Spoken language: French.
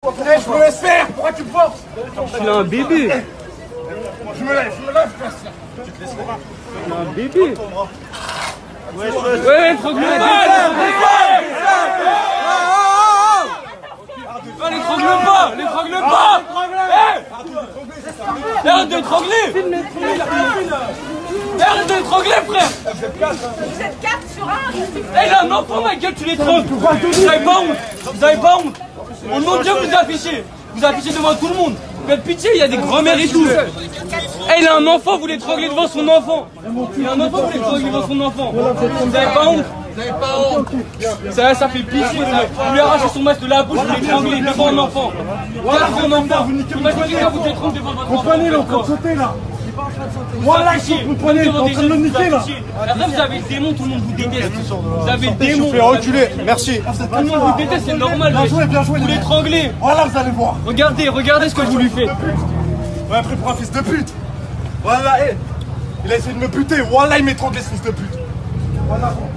Je me laisse faire. Pourquoi tu me forces? Tu es un bébé. Je me lève, frère. Tu es un bébé. Ouais, étrangle pas. L'étrangle pas. Arrête de l'étrangler. Arrête de l'étrangler, frère. Vous êtes 4 sur 1. Il a un enfant, ma gueule, tu l'étrangles. Vous avez pas honte. Vous avez pas honte. Au nom de Dieu, vous affichez. Vous affichez devant tout le monde. Faites pitié, il y a des grands-mères et tout. Il a un enfant, vous l'étranglez devant son enfant. Il a un enfant, vous l'étranglez devant son enfant. Vous avez pas honte. Vous avez pas honte. Ça fait pitié. Vous lui arrachez son masque de la bouche, vous l'étranglez devant un enfant. Devant un enfant. Imaginez quand vous l'étranglez devant votre enfant. Comprenez-le, de côté là. Voilà, vous prenez, t'es en train de le niquer là. Après, vous avez le démon, tout le monde vous déteste. Vous avez le démon. Je fais reculer, merci. Tout le monde vous déteste, c'est normal. Bien joué. Vous l'étranglez. Voilà, vous allez voir. Regardez ce que vous lui faites. On m'a pris pour un fils de pute. Voilà, il a essayé de me buter. Voilà, il m'étrangle, ce fils de pute. Voilà.